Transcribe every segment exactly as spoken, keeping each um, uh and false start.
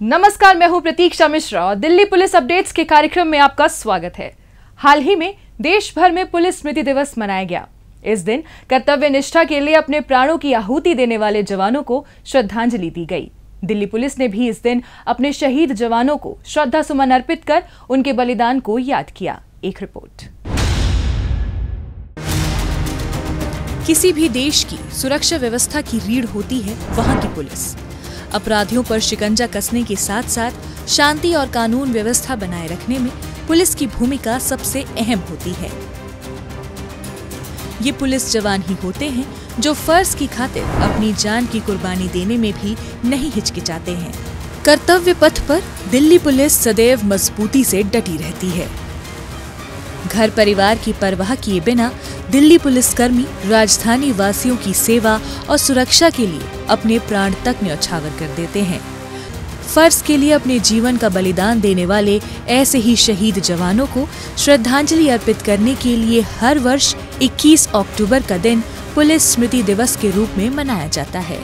नमस्कार, मैं हूं प्रतीक्षा मिश्रा और दिल्ली पुलिस अपडेट्स के कार्यक्रम में आपका स्वागत है। हाल ही में देश भर में पुलिस स्मृति दिवस मनाया गया। इस दिन कर्तव्य निष्ठा के लिए अपने प्राणों की आहुति देने वाले जवानों को श्रद्धांजलि दी गई। दिल्ली पुलिस ने भी इस दिन अपने शहीद जवानों को श्रद्धा सुमन अर्पित कर उनके बलिदान को याद किया। एक रिपोर्ट। किसी भी देश की सुरक्षा व्यवस्था की रीढ़ होती है वहां की पुलिस। अपराधियों पर शिकंजा कसने के साथ साथ शांति और कानून व्यवस्था बनाए रखने में पुलिस की भूमिका सबसे अहम होती है। ये पुलिस जवान ही होते हैं जो फर्ज की खातिर अपनी जान की कुर्बानी देने में भी नहीं हिचकिचाते हैं। कर्तव्य पथ पर दिल्ली पुलिस सदैव मजबूती से डटी रहती है। घर परिवार की परवाह किए बिना दिल्ली पुलिसकर्मी राजधानी वासियों की सेवा और सुरक्षा के लिए अपने प्राण तक न्यौछावर कर देते हैं। फर्ज के लिए अपने जीवन का बलिदान देने वाले ऐसे ही शहीद जवानों को श्रद्धांजलि अर्पित करने के लिए हर वर्ष इक्कीस अक्टूबर का दिन पुलिस स्मृति दिवस के रूप में मनाया जाता है।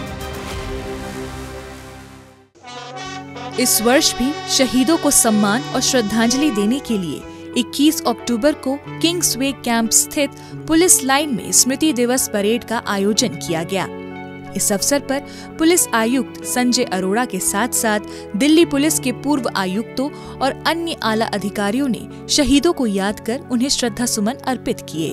इस वर्ष भी शहीदों को सम्मान और श्रद्धांजलि देने के लिए इक्कीस अक्टूबर को किंग्सवे कैंप स्थित पुलिस लाइन में स्मृति दिवस परेड का आयोजन किया गया। इस अवसर पर पुलिस आयुक्त संजय अरोड़ा के साथ साथ दिल्ली पुलिस के पूर्व आयुक्तों और अन्य आला अधिकारियों ने शहीदों को याद कर उन्हें श्रद्धा सुमन अर्पित किए।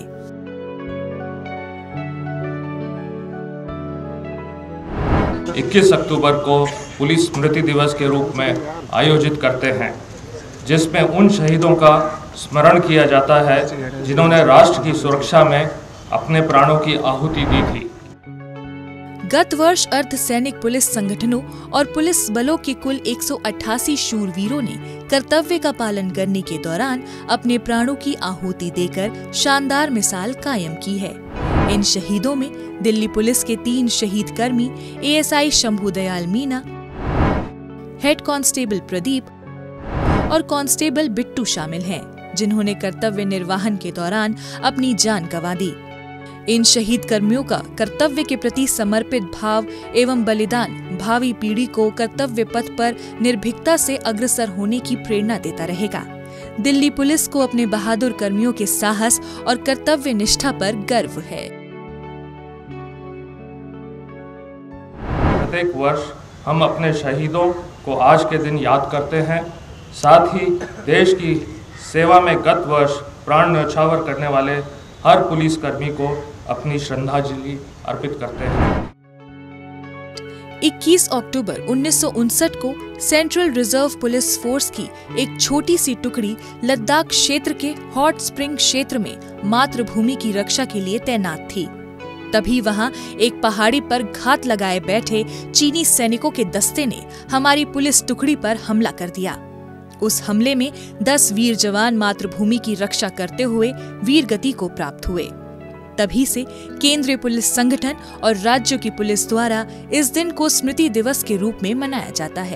इक्कीस अक्टूबर को पुलिस स्मृति दिवस के रूप में आयोजित करते हैं, जिसमें उन शहीदों का स्मरण किया जाता है जिन्होंने राष्ट्र की सुरक्षा में अपने प्राणों की आहुति दी थी। गत वर्ष अर्धसैनिक पुलिस संगठनों और पुलिस बलों के कुल एक सौ अट्ठासी शूरवीरों ने कर्तव्य का पालन करने के दौरान अपने प्राणों की आहुति देकर शानदार मिसाल कायम की है। इन शहीदों में दिल्ली पुलिस के तीन शहीद कर्मी ASI Shambhu Dayal Meena, head constable Pradeep और कांस्टेबल बिट्टू शामिल हैं, जिन्होंने कर्तव्य निर्वहन के दौरान अपनी जान गंवा दी। इन शहीद कर्मियों का कर्तव्य के प्रति समर्पित भाव एवं बलिदान भावी पीढ़ी को कर्तव्य पथ पर निर्भीकता से अग्रसर होने की प्रेरणा देता रहेगा। दिल्ली पुलिस को अपने बहादुर कर्मियों के साहस और कर्तव्य निष्ठा पर गर्व है। प्रत्येक वर्ष हम अपने शहीदों को आज के दिन याद करते हैं। साथ ही देश की सेवा में गत वर्ष प्राण न्यौछावर करने वाले हर पुलिसकर्मी को अपनी श्रद्धांजलि अर्पित करते हैं। इक्कीस अक्टूबर उन्नीस सौ उनसठ को सेंट्रल रिजर्व पुलिस फोर्स की एक छोटी सी टुकड़ी लद्दाख क्षेत्र के हॉट स्प्रिंग क्षेत्र में मातृभूमि की रक्षा के लिए तैनात थी। तभी वहां एक पहाड़ी पर घात लगाए बैठे चीनी सैनिकों के दस्ते ने हमारी पुलिस टुकड़ी पर हमला कर दिया। उस हमले में दस वीर जवान मातृभूमि की रक्षा करते हुए वीर गति को प्राप्त हुए। तभी से केंद्रीय पुलिस संगठन और राज्यों की पुलिस द्वारा इस दिन को स्मृति दिवस के रूप में मनाया जाता है।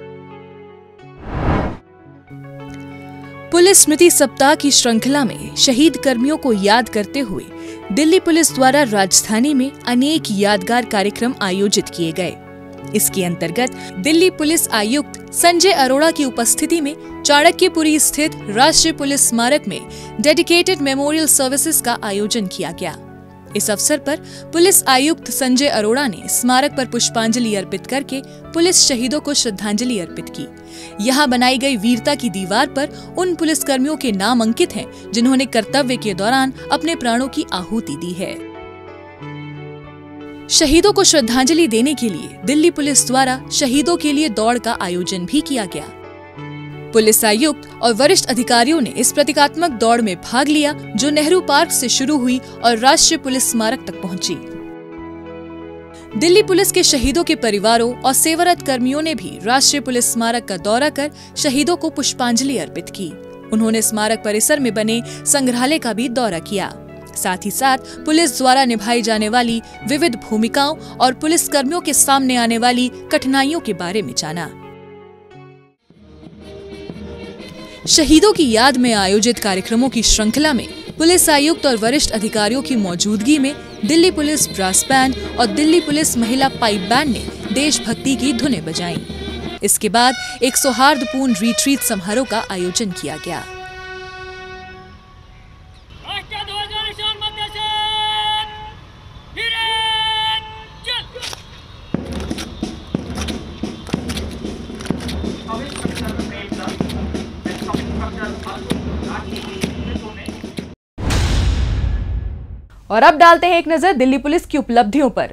पुलिस स्मृति सप्ताह की श्रृंखला में शहीद कर्मियों को याद करते हुए दिल्ली पुलिस द्वारा राजधानी में अनेक यादगार कार्यक्रम आयोजित किए गए। इसके अंतर्गत दिल्ली पुलिस आयुक्त संजय अरोड़ा की उपस्थिति में चाणक्यपुरी स्थित राष्ट्रीय पुलिस स्मारक में डेडिकेटेड मेमोरियल सर्विसेज का आयोजन किया गया। इस अवसर पर पुलिस आयुक्त संजय अरोड़ा ने स्मारक पर पुष्पांजलि अर्पित करके पुलिस शहीदों को श्रद्धांजलि अर्पित की। यहाँ बनाई गई वीरता की दीवार पर उन पुलिसकर्मियों के नाम अंकित हैं, जिन्होंने कर्तव्य के दौरान अपने प्राणों की आहुति दी है। शहीदों को श्रद्धांजलि देने के लिए दिल्ली पुलिस द्वारा शहीदों के लिए दौड़ का आयोजन भी किया गया। पुलिस आयुक्त और वरिष्ठ अधिकारियों ने इस प्रतीकात्मक दौड़ में भाग लिया, जो नेहरू पार्क से शुरू हुई और राष्ट्रीय पुलिस स्मारक तक पहुंची। दिल्ली पुलिस के शहीदों के परिवारों और सेवारत कर्मियों ने भी राष्ट्रीय पुलिस स्मारक का दौरा कर शहीदों को पुष्पांजलि अर्पित की। उन्होंने स्मारक परिसर में बने संग्रहालय का भी दौरा किया। साथ ही साथ पुलिस द्वारा निभाई जाने वाली विविध भूमिकाओं और पुलिस कर्मियों के सामने आने वाली कठिनाइयों के बारे में जाना। शहीदों की याद में आयोजित कार्यक्रमों की श्रृंखला में पुलिस आयुक्त और वरिष्ठ अधिकारियों की मौजूदगी में दिल्ली पुलिस ब्रास बैंड और दिल्ली पुलिस महिला पाइप बैंड ने देशभक्ति की धुनें बजाईं। इसके बाद एक सौहार्दपूर्ण रिट्रीट समारोह का आयोजन किया गया। और अब डालते हैं एक नजर दिल्ली पुलिस की उपलब्धियों पर।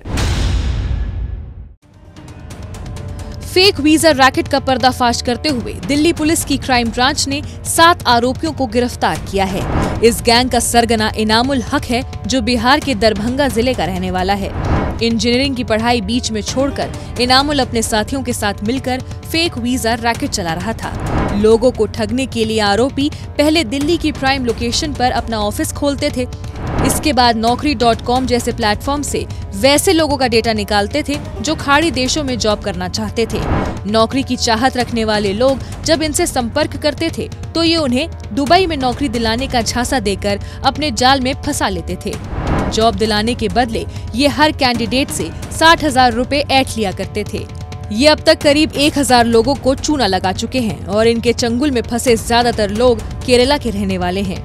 फेक वीजा रैकेट का पर्दाफाश करते हुए दिल्ली पुलिस की क्राइम ब्रांच ने सात आरोपियों को गिरफ्तार किया है। इस गैंग का सरगना इनामुल हक है, जो बिहार के दरभंगा जिले का रहने वाला है। इंजीनियरिंग की पढ़ाई बीच में छोड़कर इनामुल अपने साथियों के साथ मिलकर फेक वीजा रैकेट चला रहा था। लोगों को ठगने के लिए आरोपी पहले दिल्ली की प्राइम लोकेशन पर अपना ऑफिस खोलते थे। इसके बाद नौकरी डॉट कॉम जैसे प्लेटफॉर्म से वैसे लोगों का डेटा निकालते थे जो खाड़ी देशों में जॉब करना चाहते थे। नौकरी की चाहत रखने वाले लोग जब इनसे संपर्क करते थे तो ये उन्हें दुबई में नौकरी दिलाने का झांसा देकर अपने जाल में फंसा लेते थे। जॉब दिलाने के बदले ये हर कैंडिडेट से साठ हजार रूपए ऐंठ लिया करते थे। ये अब तक करीब एक हजार लोगों को चूना लगा चुके हैं और इनके चंगुल में फंसे ज्यादातर लोग केरला के रहने वाले हैं।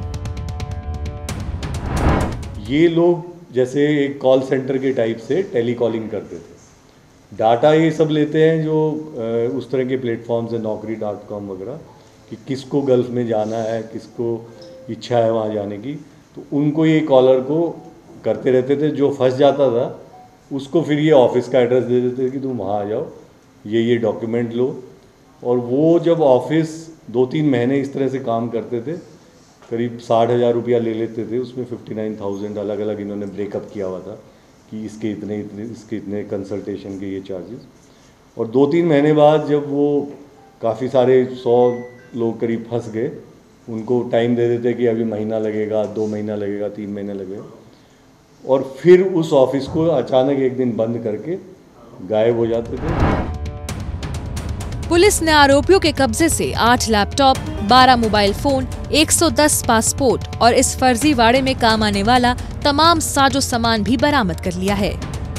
ये लोग जैसे एक कॉल सेंटर के टाइप से टेली कॉलिंग करते थे। डाटा ये सब लेते हैं जो उस तरह के प्लेटफॉर्म्स है, नौकरी डॉट कॉम वगैरह, कि किसको गल्फ में जाना है, किसको इच्छा है वहाँ जाने की, तो उनको ये कॉलर को करते रहते थे। जो फंस जाता था उसको फिर ये ऑफिस का एड्रेस दे देते थे कि तुम वहाँ आ जाओ, ये ये डॉक्यूमेंट लो। और वो जब ऑफिस दो तीन महीने इस तरह से काम करते थे, करीब साठ हज़ार रुपया ले लेते थे। उसमें फिफ्टी नाइन थाउजेंड अलग अलग इन्होंने ब्रेकअप किया हुआ था कि इसके इतने इतने इसके इतने कंसल्टेशन के ये चार्जेस। और दो तीन महीने बाद जब वो काफ़ी सारे सौ लोग करीब फंस गए, उनको टाइम दे देते कि अभी महीना लगेगा, दो महीना लगेगा, तीन महीने लगेगा, और फिर उस ऑफिस को अचानक एक दिन बंद करके गायब हो जाते थे। पुलिस ने आरोपियों के कब्जे से आठ लैपटॉप, बारह मोबाइल फोन, एक सौ दस पासपोर्ट और इस फर्जीवाड़े में काम आने वाला तमाम साजो सामान भी बरामद कर लिया है।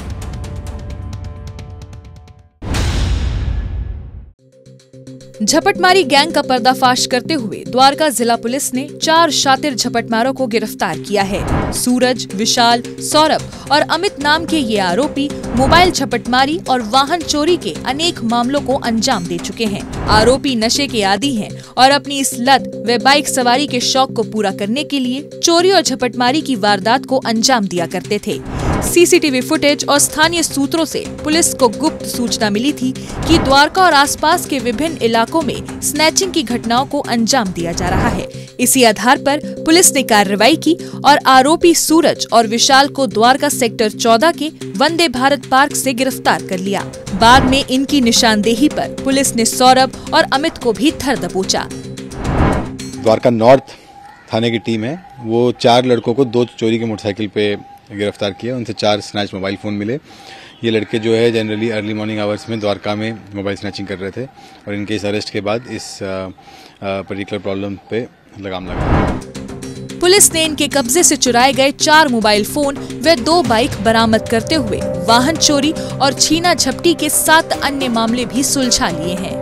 झपटमारी गैंग का पर्दाफाश करते हुए द्वारका जिला पुलिस ने चार शातिर झपटमारों को गिरफ्तार किया है। सूरज, विशाल, सौरभ और अमित नाम के ये आरोपी मोबाइल झपटमारी और वाहन चोरी के अनेक मामलों को अंजाम दे चुके हैं। आरोपी नशे के आदी हैं और अपनी इस लत व बाइक सवारी के शौक को पूरा करने के लिए चोरी और झपटमारी की वारदात को अंजाम दिया करते थे। सीसीटीवी फुटेज और स्थानीय सूत्रों से पुलिस को गुप्त सूचना मिली थी कि द्वारका और आसपास के विभिन्न इलाकों में स्नैचिंग की घटनाओं को अंजाम दिया जा रहा है। इसी आधार पर पुलिस ने कार्रवाई की और आरोपी सूरज और विशाल को द्वारका सेक्टर चौदह के वंदे भारत पार्क से गिरफ्तार कर लिया। बाद में इनकी निशानदेही पर पुलिस ने सौरभ और अमित को भी धर दबोचा। द्वारका नॉर्थ थाने की टीम है, वो चार लड़कों को दो चोरी के मोटरसाइकिल पे गिरफ्तार किया। उनसे चार स्नैच मोबाइल फ़ोन मिले। ये लड़के जो है जनरली अर्ली मॉर्निंग आवर्स में द्वारका में मोबाइल स्नैचिंग कर रहे थे और इनके इस अरेस्ट के बाद इस पर्टिकुलर प्रॉब्लम पे लगाम लगा। पुलिस ने इनके कब्जे से चुराए गए चार मोबाइल फोन व दो बाइक बरामद करते हुए वाहन चोरी और छीना झपटी के सात अन्य मामले भी सुलझा लिए हैं।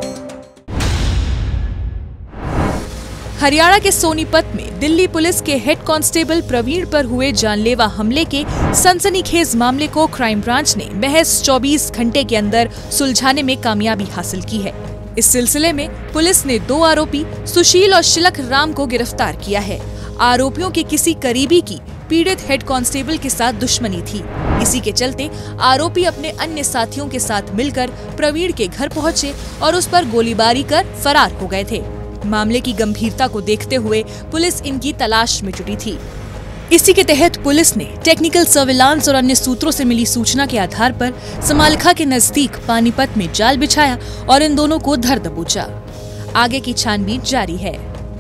हरियाणा के सोनीपत में दिल्ली पुलिस के हेड कांस्टेबल प्रवीण पर हुए जानलेवा हमले के सनसनीखेज मामले को क्राइम ब्रांच ने महज चौबीस घंटे के अंदर सुलझाने में कामयाबी हासिल की है। इस सिलसिले में पुलिस ने दो आरोपी सुशील और शिलक राम को गिरफ्तार किया है। आरोपियों के किसी करीबी की पीड़ित हेड कांस्टेबल के साथ दुश्मनी थी। इसी के चलते आरोपी अपने अन्य साथियों के साथ मिलकर प्रवीण के घर पहुंचे और उस पर गोलीबारी कर फरार हो गए थे। मामले की गंभीरता को देखते हुए पुलिस इनकी तलाश में जुटी थी। इसी के तहत पुलिस ने टेक्निकल सर्विलांस और अन्य सूत्रों से मिली सूचना के आधार पर समालखा के नजदीक पानीपत में जाल बिछाया और इन दोनों को धर दबोचा। आगे की छानबीन जारी है।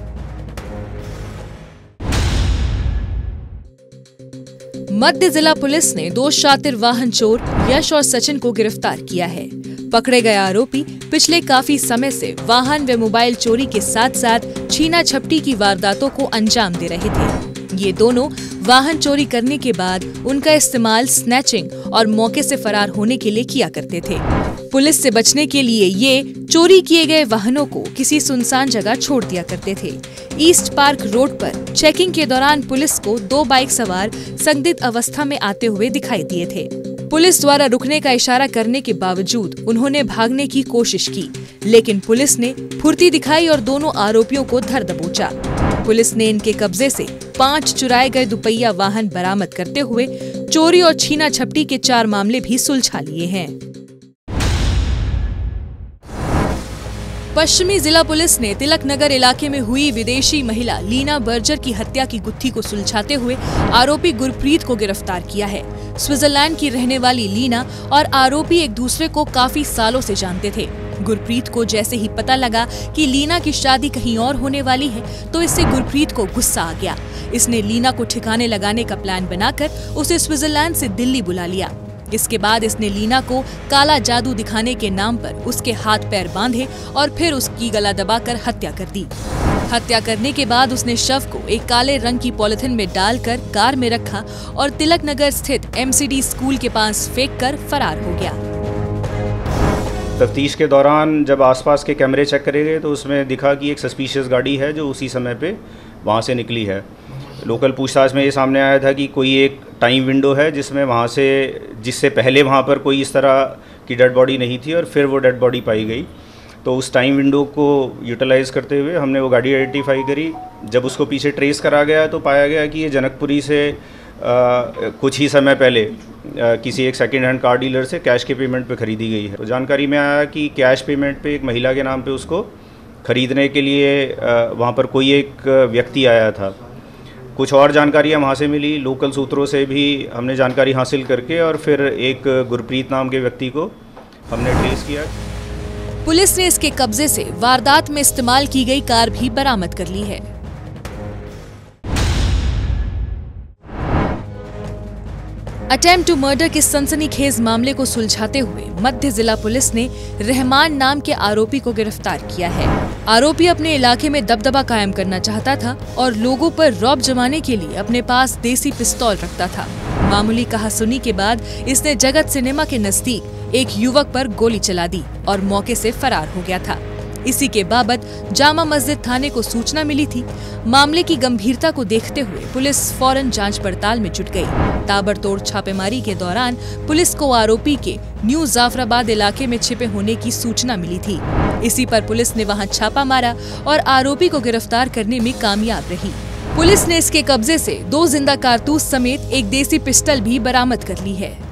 मध्य जिला पुलिस ने दो शातिर वाहन चोर यश और सचिन को गिरफ्तार किया है। पकड़े गए आरोपी पिछले काफी समय से वाहन व मोबाइल चोरी के साथ साथ छीना झपटी की वारदातों को अंजाम दे रहे थे। ये दोनों वाहन चोरी करने के बाद उनका इस्तेमाल स्नैचिंग और मौके से फरार होने के लिए किया करते थे। पुलिस से बचने के लिए ये चोरी किए गए वाहनों को किसी सुनसान जगह छोड़ दिया करते थे। ईस्ट पार्क रोड पर चेकिंग के दौरान पुलिस को दो बाइक सवार संदिग्ध अवस्था में आते हुए दिखाई दिए थे। पुलिस द्वारा रुकने का इशारा करने के बावजूद उन्होंने भागने की कोशिश की, लेकिन पुलिस ने फुर्ती दिखाई और दोनों आरोपियों को धर दबोचा। पुलिस ने इनके कब्जे से पांच चुराए गए दुपहिया वाहन बरामद करते हुए चोरी और छीना झपटी के चार मामले भी सुलझा लिए हैं। पश्चिमी जिला पुलिस ने तिलक नगर इलाके में हुई विदेशी महिला लीना बर्जर की हत्या की गुत्थी को सुलझाते हुए आरोपी गुरप्रीत को गिरफ्तार किया है। स्विट्जरलैंड की रहने वाली लीना और आरोपी एक दूसरे को काफी सालों से जानते थे। गुरप्रीत को जैसे ही पता लगा कि लीना की शादी कहीं और होने वाली है, तो इससे गुरप्रीत को गुस्सा आ गया। इसने लीना को ठिकाने लगाने का प्लान बनाकर उसे स्विट्जरलैंड से दिल्ली बुला लिया। इसके बाद इसने लीना को काला जादू दिखाने के नाम पर उसके हाथ पैर बांधे और फिर उसकी गला दबाकर हत्या कर दी। हत्या करने के बाद उसने शव को एक काले रंग की पॉलिथीन में डालकर कार में रखा और तिलक नगर स्थित एमसीडी स्कूल के पास फेंककर फरार हो गया। तफ्तीश के दौरान जब आसपास के कैमरे चेक करे गए तो उसमें दिखा कि एक सस्पिशियस गाड़ी है जो उसी समय पे वहाँ से निकली है। लोकल पूछताछ में ये सामने आया था कि कोई एक टाइम विंडो है जिसमें वहाँ से जिससे पहले वहाँ पर कोई इस तरह की डेड बॉडी नहीं थी और फिर वो डेड बॉडी पाई गई। तो उस टाइम विंडो को यूटिलाइज़ करते हुए हमने वो गाड़ी आइडेंटिफाई करी। जब उसको पीछे ट्रेस करा गया तो पाया गया कि ये जनकपुरी से आ, कुछ ही समय पहले आ, किसी एक सेकेंड हैंड कार डीलर से कैश के पेमेंट पे ख़रीदी गई है। तो जानकारी में आया कि कैश पेमेंट पे एक महिला के नाम पे उसको ख़रीदने के लिए आ, वहाँ पर कोई एक व्यक्ति आया था। कुछ और जानकारियाँ वहाँ से मिली, लोकल सूत्रों से भी हमने जानकारी हासिल करके और फिर एक गुरप्रीत नाम के व्यक्ति को हमने ट्रेस किया। पुलिस ने इसके कब्जे से वारदात में इस्तेमाल की गई कार भी बरामद कर ली है। अटेम्प्ट टू मर्डर के सनसनीखेज मामले को सुलझाते हुए मध्य जिला पुलिस ने रहमान नाम के आरोपी को गिरफ्तार किया है। आरोपी अपने इलाके में दबदबा कायम करना चाहता था और लोगों पर रौब जमाने के लिए अपने पास देसी पिस्तौल रखता था। मामूली कहासुनी के बाद इसने जगत सिनेमा के नजदीक एक युवक पर गोली चला दी और मौके से फरार हो गया था। इसी के बाबत जामा मस्जिद थाने को सूचना मिली थी। मामले की गंभीरता को देखते हुए पुलिस फौरन जांच पड़ताल में जुट गई। ताबड़तोड़ छापेमारी के दौरान पुलिस को आरोपी के न्यू जाफराबाद इलाके में छिपे होने की सूचना मिली थी। इसी पर पुलिस ने वहां छापा मारा और आरोपी को गिरफ्तार करने में कामयाब रही। पुलिस ने इसके कब्जे से दो जिंदा कारतूस समेत एक देसी पिस्टल भी बरामद कर ली है।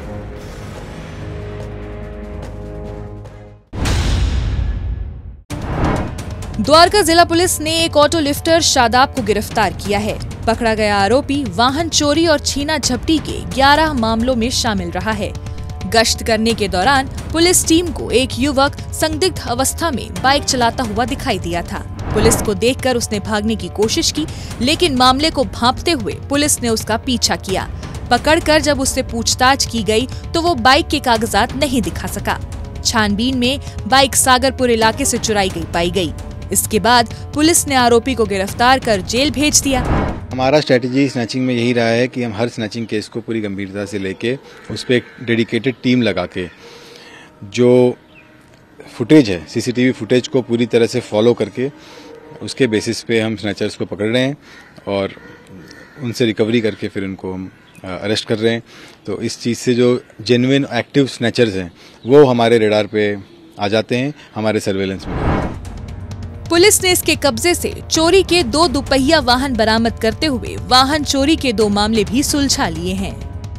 द्वारका जिला पुलिस ने एक ऑटो लिफ्टर शादाब को गिरफ्तार किया है। पकड़ा गया आरोपी वाहन चोरी और छीना झपटी के ग्यारह मामलों में शामिल रहा है। गश्त करने के दौरान पुलिस टीम को एक युवक संदिग्ध अवस्था में बाइक चलाता हुआ दिखाई दिया था। पुलिस को देखकर उसने भागने की कोशिश की, लेकिन मामले को भांपते हुए पुलिस ने उसका पीछा किया। पकड़कर जब उससे पूछताछ की गई तो वो बाइक के कागजात नहीं दिखा सका। छानबीन में बाइक सागरपुर इलाके से चुराई गई पाई गई। इसके बाद पुलिस ने आरोपी को गिरफ्तार कर जेल भेज दिया। हमारा स्ट्रेटजी स्नैचिंग में यही रहा है कि हम हर स्नैचिंग केस को पूरी गंभीरता से लेके उस पर एक डेडिकेटेड टीम लगा के जो फुटेज है, सीसीटीवी फुटेज को पूरी तरह से फॉलो करके उसके बेसिस पे हम स्नैचर्स को पकड़ रहे हैं और उनसे रिकवरी करके फिर उनको हम अरेस्ट कर रहे हैं। तो इस चीज़ से जो जेन्युइन एक्टिव स्नैचर्स हैं वो हमारे रेडार पे आ जाते हैं, हमारे सर्वेलेंस में। पुलिस ने इसके कब्जे से चोरी के दो दुपहिया वाहन बरामद करते हुए वाहन चोरी के दो मामले भी सुलझा लिए हैं।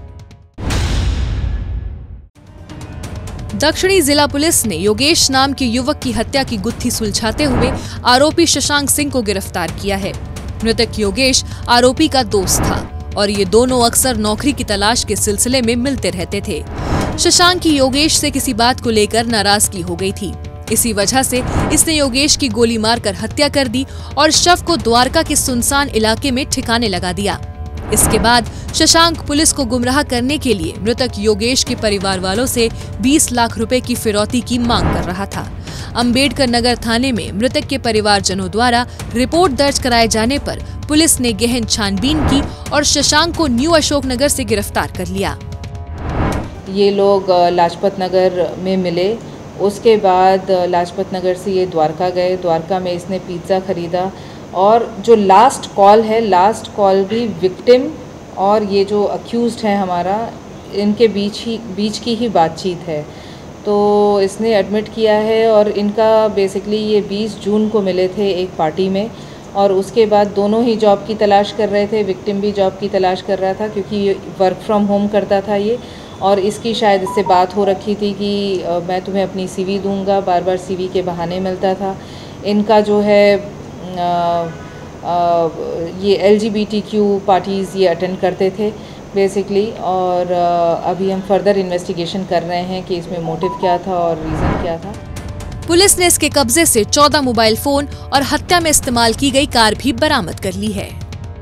दक्षिणी जिला पुलिस ने योगेश नाम के युवक की हत्या की गुत्थी सुलझाते हुए आरोपी शशांक सिंह को गिरफ्तार किया है। मृतक योगेश आरोपी का दोस्त था और ये दोनों अक्सर नौकरी की तलाश के सिलसिले में मिलते रहते थे। शशांक की योगेश से किसी बात को लेकर नाराजगी हो गई थी। इसी वजह से इसने योगेश की गोली मारकर हत्या कर दी और शव को द्वारका के सुनसान इलाके में ठिकाने लगा दिया। इसके बाद शशांक पुलिस को गुमराह करने के लिए मृतक योगेश के परिवार वालों से बीस लाख रुपए की फिरौती की मांग कर रहा था। अंबेडकर नगर थाने में मृतक के परिवारजनों द्वारा रिपोर्ट दर्ज कराए जाने पर पुलिस ने गहन छानबीन की और शशांक को न्यू अशोक नगर से गिरफ्तार कर लिया। ये लोग लाजपत नगर में मिले, उसके बाद लाजपत नगर से ये द्वारका गए। द्वारका में इसने पिज़्ज़ा खरीदा और जो लास्ट कॉल है, लास्ट कॉल भी विक्टिम और ये जो अक्यूज्ड है हमारा, इनके बीच ही बीच की ही बातचीत है। तो इसने एडमिट किया है और इनका बेसिकली ये बीस जून को मिले थे एक पार्टी में और उसके बाद दोनों ही जॉब की तलाश कर रहे थे। विक्टिम भी जॉब की तलाश कर रहा था क्योंकि ये वर्क फ्रॉम होम करता था ये, और इसकी शायद इससे बात हो रखी थी कि आ, मैं तुम्हें अपनी सीवी दूंगा। बार बार सीवी के बहाने मिलता था। इनका जो है आ, आ, ये L G B T Q parties ये अटेंड करते थे बेसिकली, और आ, अभी हम फर्दर इन्वेस्टिगेशन कर रहे हैं कि इसमें मोटिव क्या था और रीज़न क्या था। पुलिस ने इसके कब्जे से चौदह मोबाइल फोन और हत्या में इस्तेमाल की गई कार भी बरामद कर ली है।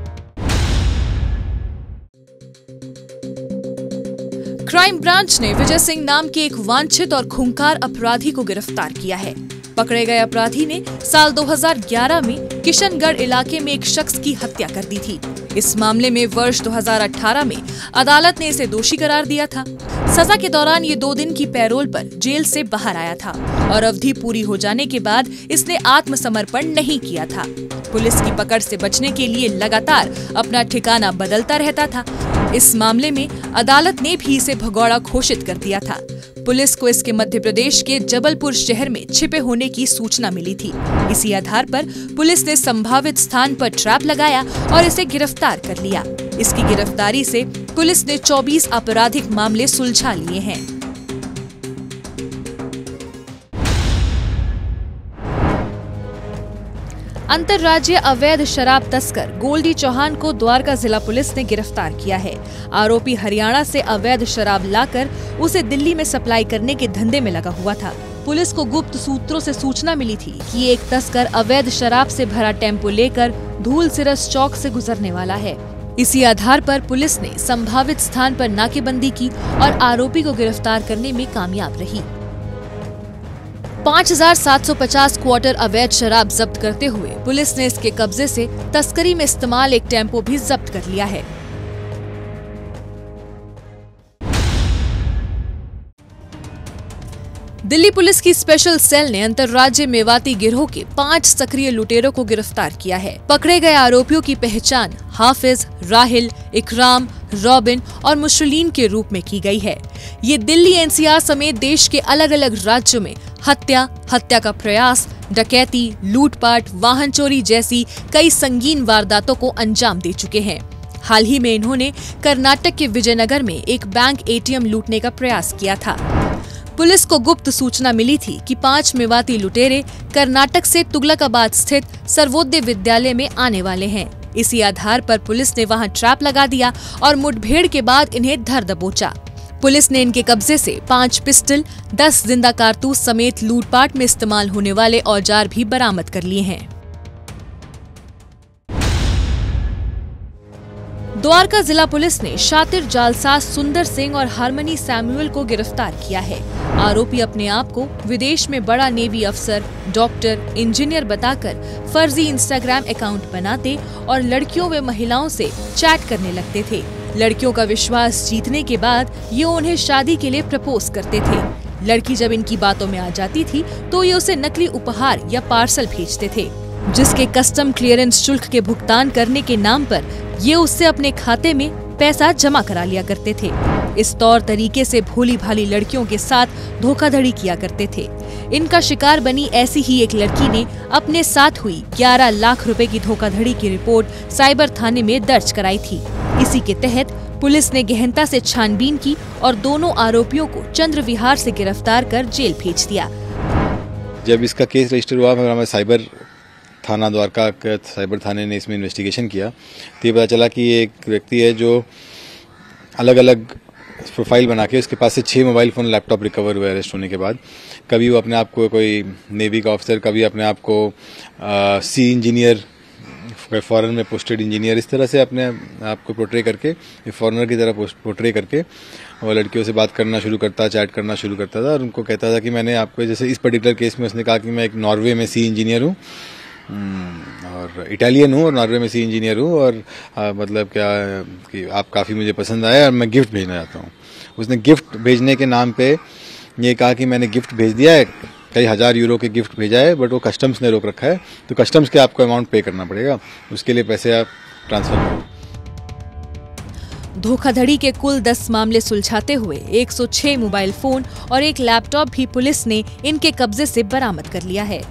क्राइम ब्रांच ने विजय सिंह नाम के एक वांछित और खूंखार अपराधी को गिरफ्तार किया है। पकड़े गए अपराधी ने साल दो हज़ार ग्यारह में किशनगढ़ इलाके में एक शख्स की हत्या कर दी थी। इस मामले में वर्ष दो हज़ार अठारह में अदालत ने इसे दोषी करार दिया था। सजा के दौरान ये दो दिन की पैरोल पर जेल से बाहर आया था और अवधि पूरी हो जाने के बाद इसने आत्मसमर्पण नहीं किया था। पुलिस की पकड़ से बचने के लिए लगातार अपना ठिकाना बदलता रहता था। इस मामले में अदालत ने भी इसे भगौड़ा घोषित कर दिया था। पुलिस को इसके मध्य प्रदेश के जबलपुर शहर में छिपे होने की सूचना मिली थी। इसी आधार पर पुलिस ने संभावित स्थान पर ट्रैप लगाया और इसे गिरफ्तार कर लिया। इसकी गिरफ्तारी से पुलिस ने चौबीस आपराधिक मामले सुलझा लिए हैं। अंतर्राज्यीय अवैध शराब तस्कर गोल्डी चौहान को द्वारका जिला पुलिस ने गिरफ्तार किया है। आरोपी हरियाणा से अवैध शराब लाकर उसे दिल्ली में सप्लाई करने के धंधे में लगा हुआ था। पुलिस को गुप्त सूत्रों से सूचना मिली थी कि एक तस्कर अवैध शराब से भरा टेम्पो लेकर धूल सिरस चौक से गुजरने वाला है। इसी आधार पर पुलिस ने संभावित स्थान पर नाकेबंदी की और आरोपी को गिरफ्तार करने में कामयाब रही। पाँच हज़ार सात सौ पचास क्वार्टर अवैध शराब जब्त करते हुए पुलिस ने इसके कब्जे से तस्करी में इस्तेमाल एक टेम्पो भी जब्त कर लिया है। दिल्ली पुलिस की स्पेशल सेल ने अंतर्राज्यीय मेवाती गिरोह के पांच सक्रिय लुटेरों को गिरफ्तार किया है। पकड़े गए आरोपियों की पहचान हाफिज, राहिल, इकराम, रॉबिन और मुशरीन के रूप में की गई है। ये दिल्ली एन सी आर समेत देश के अलग अलग राज्यों में हत्या, हत्या का प्रयास, डकैती, लूटपाट, वाहन चोरी जैसी कई संगीन वारदातों को अंजाम दे चुके हैं। हाल ही में इन्होंने कर्नाटक के विजयनगर में एक बैंक ए टी एम लूटने का प्रयास किया था। पुलिस को गुप्त सूचना मिली थी कि पांच मेवाती लुटेरे कर्नाटक से तुगलकाबाद स्थित सर्वोदय विद्यालय में आने वाले हैं। इसी आधार पर पुलिस ने वहां ट्रैप लगा दिया और मुठभेड़ के बाद इन्हें धर दबोचा। पुलिस ने इनके कब्जे से पांच पिस्टल, दस जिंदा कारतूस समेत लूटपाट में इस्तेमाल होने वाले औजार भी बरामद कर लिए हैं। द्वारका जिला पुलिस ने शातिर जालसाज सुंदर सिंह और हारमनी सैमुअल को गिरफ्तार किया है। आरोपी अपने आप को विदेश में बड़ा नेवी अफसर, डॉक्टर, इंजीनियर बताकर फर्जी इंस्टाग्राम अकाउंट बनाते और लड़कियों व महिलाओं से चैट करने लगते थे। लड़कियों का विश्वास जीतने के बाद ये उन्हें शादी के लिए प्रपोज करते थे। लड़की जब इनकी बातों में आ जाती थी तो ये उसे नकली उपहार या पार्सल भेजते थे, जिसके कस्टम क्लियरेंस शुल्क के भुगतान करने के नाम पर ये उससे अपने खाते में पैसा जमा करा लिया करते थे। इस तौर तरीके से भोली भाली लड़कियों के साथ धोखाधड़ी किया करते थे। इनका शिकार बनी ऐसी ही एक लड़की ने अपने साथ हुई ग्यारह लाख रुपए की धोखाधड़ी की रिपोर्ट साइबर थाने में दर्ज कराई थी। इसी के तहत पुलिस ने गहनता से छानबीन की और दोनों आरोपियों को चंद्र विहार से गिरफ्तार कर जेल भेज दिया। जब इसका केस रजिस्टर हुआ, हमारे साइबर थाना द्वारका के साइबर थाने ने इसमें इन्वेस्टिगेशन किया तो ये पता चला कि एक व्यक्ति है जो अलग अलग प्रोफाइल बना के उसके पास से छः मोबाइल फ़ोन, लैपटॉप रिकवर हुए अरेस्ट होने के बाद। कभी वो अपने आप को कोई नेवी का ऑफिसर, कभी अपने आप को सी इंजीनियर फॉरेन में पोस्टेड इंजीनियर, इस तरह से अपने आप को पोर्ट्रे करके, फॉरेनर की तरह पोर्ट्रे करके और लड़कियों से बात करना शुरू करता, चैट करना शुरू करता था और उनको कहता था कि मैंने आपको, जैसे इस पर्टिकुलर केस में उसने कहा कि मैं एक नॉर्वे में सी इंजीनियर हूँ और इटालियन हूँ और नॉर्वे में सी इंजीनियर हूँ और आ, मतलब क्या कि आप काफ़ी मुझे पसंद आए और मैं गिफ्ट भेजना चाहता हूँ। उसने गिफ्ट भेजने के नाम पे ये कहा कि मैंने गिफ्ट भेज दिया है, कई हज़ार यूरो के गिफ्ट भेजा है, बट वो कस्टम्स ने रोक रखा है, तो कस्टम्स के आपको अमाउंट पे करना पड़ेगा, उसके लिए पैसे आप ट्रांसफर करो। धोखाधड़ी के कुल दस मामले सुलझाते हुए एक सौ छह मोबाइल फोन और एक लैपटॉप भी पुलिस ने इनके कब्जे से बरामद कर लिया है।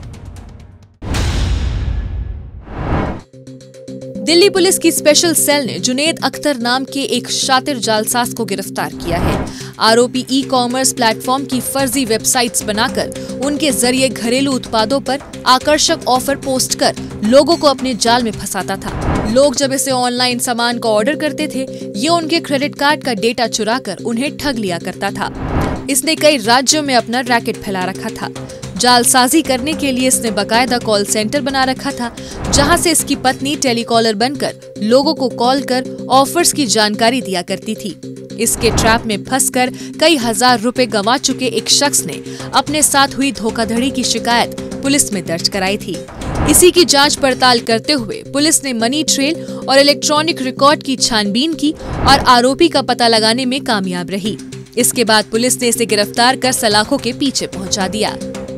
दिल्ली पुलिस की स्पेशल सेल ने जुनेद अख्तर नाम के एक शातिर जालसाज को गिरफ्तार किया है। आरोपी ई कॉमर्स प्लेटफॉर्म की फर्जी वेबसाइट्स बनाकर उनके जरिए घरेलू उत्पादों पर आकर्षक ऑफर पोस्ट कर लोगों को अपने जाल में फंसाता था। लोग जब इसे ऑनलाइन सामान का ऑर्डर करते थे, ये उनके क्रेडिट कार्ड का डेटा चुराकर उन्हें ठग लिया करता था। इसने कई राज्यों में अपना रैकेट फैला रखा था। जालसाजी करने के लिए इसने बकायदा कॉल सेंटर बना रखा था, जहां से इसकी पत्नी टेलीकॉलर बनकर लोगों को कॉल कर ऑफर्स की जानकारी दिया करती थी। इसके ट्रैप में फंसकर कई हजार रुपए गंवा चुके एक शख्स ने अपने साथ हुई धोखाधड़ी की शिकायत पुलिस में दर्ज कराई थी। इसी की जांच पड़ताल करते हुए पुलिस ने मनी ट्रेल और इलेक्ट्रॉनिक रिकॉर्ड की छानबीन की और आरोपी का पता लगाने में कामयाब रही। इसके बाद पुलिस ने इसे गिरफ्तार कर सलाखों के पीछे पहुंचा दिया।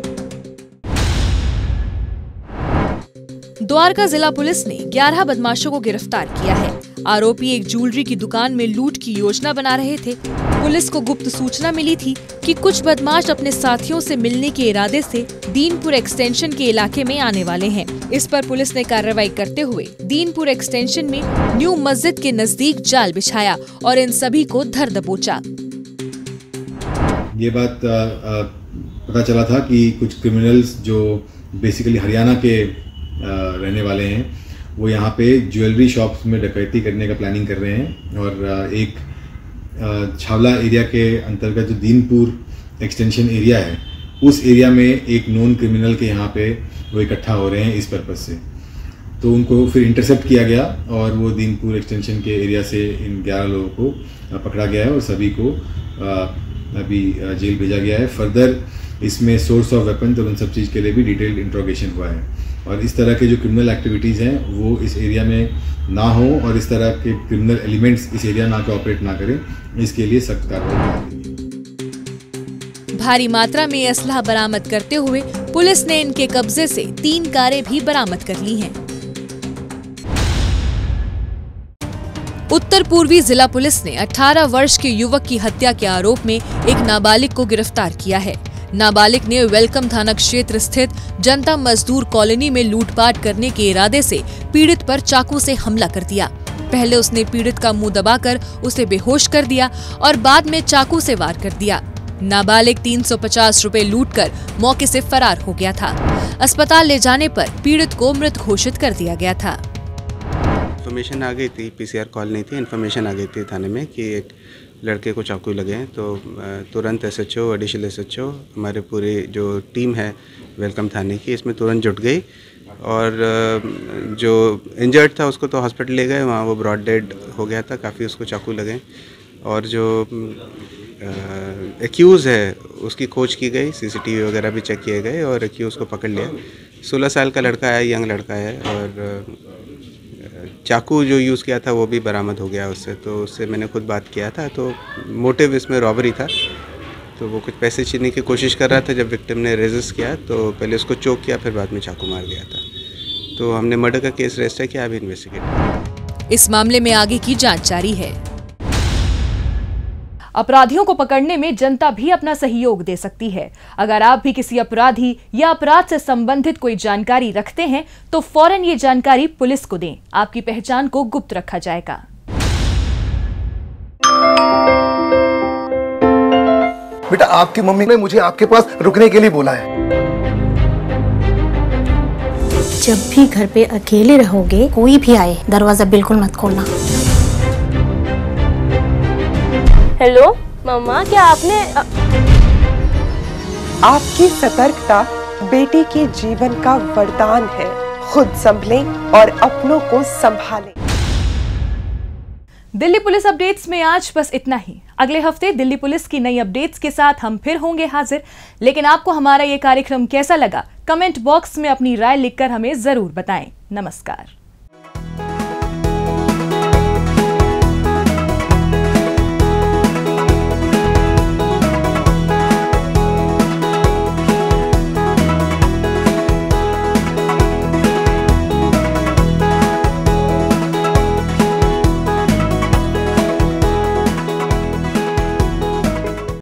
द्वारका जिला पुलिस ने ग्यारह बदमाशों को गिरफ्तार किया है। आरोपी एक ज्वेलरी की दुकान में लूट की योजना बना रहे थे। पुलिस को गुप्त सूचना मिली थी कि कुछ बदमाश अपने साथियों से मिलने के इरादे से दीनपुर एक्सटेंशन के इलाके में आने वाले हैं। इस पर पुलिस ने कार्रवाई करते हुए दीनपुर एक्सटेंशन में न्यू मस्जिद के नजदीक जाल बिछाया और इन सभी को धर दबोचा। ये बात आ, आ, पता चला था कि कुछ क्रिमिनल्स जो बेसिकली हरियाणा के आ, रहने वाले हैं, वो यहाँ पे ज्वेलरी शॉप्स में डकैती करने का प्लानिंग कर रहे हैं और आ, एक आ, छावला एरिया के अंतर्गत जो दीनपुर एक्सटेंशन एरिया है, उस एरिया में एक नॉन क्रिमिनल के यहाँ पे वो इकट्ठा हो रहे हैं इस पर्पज़ से। तो उनको फिर इंटरसेप्ट किया गया और वो दीनपुर एक्सटेंशन के एरिया से इन ग्यारह लोगों को पकड़ा गया है और सभी को आ, अभी जेल भेजा गया है। फर्दर इसमें सोर्स ऑफ वेपन और उन सब चीज़ के लिए भी डिटेल्ड इंट्रोगेशन हुआ है और इस तरह के जो क्रिमिनल एक्टिविटीज़ हैं वो इस एरिया में ना हो और इस तरह के क्रिमिनल एलिमेंट्स इस एरिया ना के ऑपरेट ना करें, इसके लिए सख्त कार्रवाई की। भारी मात्रा में असलहा बरामद करते हुए पुलिस ने इनके कब्जे से तीन कारें भी बरामद कर ली हैं। उत्तर पूर्वी जिला पुलिस ने अठारह वर्ष के युवक की हत्या के आरोप में एक नाबालिग को गिरफ्तार किया है। नाबालिग ने वेलकम थाना क्षेत्र स्थित जनता मजदूर कॉलोनी में लूटपाट करने के इरादे से पीड़ित पर चाकू से हमला कर दिया। पहले उसने पीड़ित का मुंह दबाकर उसे बेहोश कर दिया और बाद में चाकू से वार कर दिया। नाबालिग तीन सौ पचास रुपए लूटकर मौके से फरार हो गया था। अस्पताल ले जाने पर पीड़ित को मृत घोषित कर दिया गया था। इन्फॉर्मेशन आ गई थी, पीसीआर कॉल नहीं थी, इन्फॉर्मेशन आ गई थी थाने में कि एक लड़के को चाकू लगे हैं। तो तुरंत एसएचओ, एडिशनल एसएचओ, हमारे पूरी जो टीम है वेलकम थाने की, इसमें तुरंत जुट गई और जो इंजर्ड था उसको तो हॉस्पिटल ले गए, वहाँ वो ब्रॉड डेड हो गया था, काफ़ी उसको चाकू लगे। और जो एक्यूज़ है उसकी खोज की गई, सीसीटीवी वगैरह भी चेक किए गए और एक्यूज़ को पकड़ लिया। सोलह साल का लड़का है, यंग लड़का है और चाकू जो यूज़ किया था वो भी बरामद हो गया उससे। तो उससे मैंने खुद बात किया था, तो मोटिव इसमें रॉबरी था। तो वो कुछ पैसे छीनने की कोशिश कर रहा था। जब विक्टिम ने रेजिस्ट किया तो पहले उसको चोक किया, फिर बाद में चाकू मार गया था। तो हमने मर्डर का केस रजिस्टर किया, अभी इन्वेस्टिगेट। इस मामले में आगे की जांच जारी है। अपराधियों को पकड़ने में जनता भी अपना सहयोग दे सकती है। अगर आप भी किसी अपराधी या अपराध से संबंधित कोई जानकारी रखते हैं तो फौरन ये जानकारी पुलिस को दें। आपकी पहचान को गुप्त रखा जाएगा। बेटा, आपकी मम्मी ने मुझे आपके पास रुकने के लिए बोला है। जब भी घर पे अकेले रहोगे, कोई भी आए दरवाजा बिल्कुल मत खोलना। हेलो मम्मा, क्या आपने आ... आपकी सतर्कता बेटी के जीवन का वरदान है। खुद संभलें और अपनों को संभालें। दिल्ली पुलिस अपडेट्स में आज बस इतना ही। अगले हफ्ते दिल्ली पुलिस की नई अपडेट्स के साथ हम फिर होंगे हाजिर। लेकिन आपको हमारा ये कार्यक्रम कैसा लगा, कमेंट बॉक्स में अपनी राय लिखकर हमें जरूर बताएं। नमस्कार।